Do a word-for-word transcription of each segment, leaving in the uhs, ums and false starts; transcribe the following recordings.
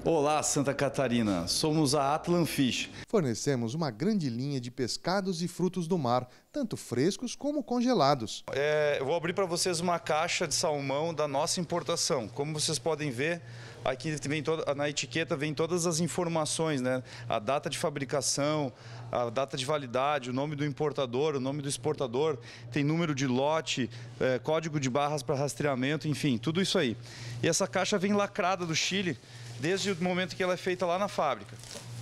Olá, Santa Catarina. Somos a Atlan Fish. Fornecemos uma grande linha de pescados e frutos do mar, tanto frescos como congelados. É, eu vou abrir para vocês uma caixa de salmão da nossa importação. Como vocês podem ver, aqui vem toda, na etiqueta vem todas as informações, né? A data de fabricação, a data de validade, o nome do importador, o nome do exportador, tem número de lote, é, código de barras para rastreamento, enfim, tudo isso aí. E essa caixa vem lacrada do Chile, desde o momento que ela é feita lá na fábrica.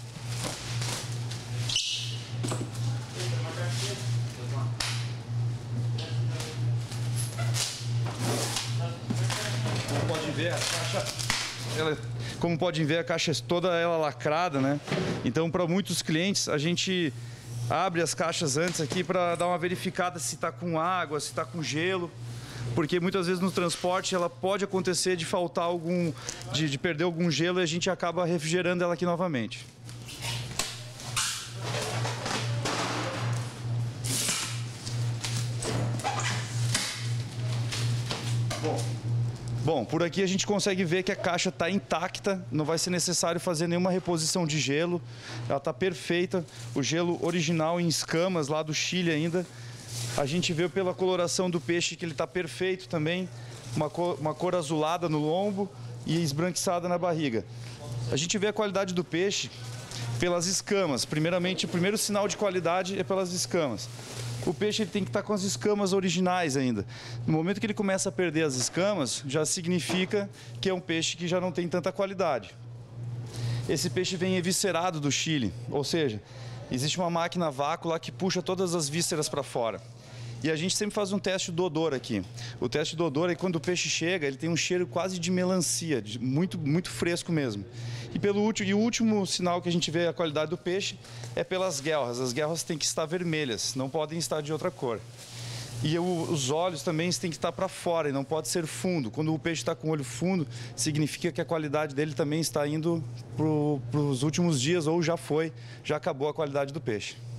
Como podem ver, a caixa, ela, como podem ver, a caixa é toda ela lacrada, né? Então, para muitos clientes, a gente abre as caixas antes aqui para dar uma verificada se está com água, se está com gelo. Porque muitas vezes no transporte ela pode acontecer de faltar algum, de, de perder algum gelo e a gente acaba refrigerando ela aqui novamente. Bom, bom, por aqui a gente consegue ver que a caixa está intacta, não vai ser necessário fazer nenhuma reposição de gelo, ela está perfeita, o gelo original em escamas lá do Chile ainda. A gente vê pela coloração do peixe que ele está perfeito também, uma cor, uma cor azulada no lombo e esbranquiçada na barriga. A gente vê a qualidade do peixe pelas escamas. Primeiramente, o primeiro sinal de qualidade é pelas escamas. O peixe ele tem que estar com as escamas originais ainda. No momento que ele começa a perder as escamas, já significa que é um peixe que já não tem tanta qualidade. Esse peixe vem eviscerado do Chile, ou seja, existe uma máquina a vácuo lá que puxa todas as vísceras para fora. E a gente sempre faz um teste do odor aqui. O teste do odor é quando o peixe chega, ele tem um cheiro quase de melancia, de muito, muito fresco mesmo. E, pelo último, e o último sinal que a gente vê a qualidade do peixe é pelas guelras. As guelras têm que estar vermelhas, não podem estar de outra cor. E o, os olhos também têm que estar para fora e não pode ser fundo. Quando o peixe está com o olho fundo, significa que a qualidade dele também está indo para os últimos dias ou já foi, já acabou a qualidade do peixe.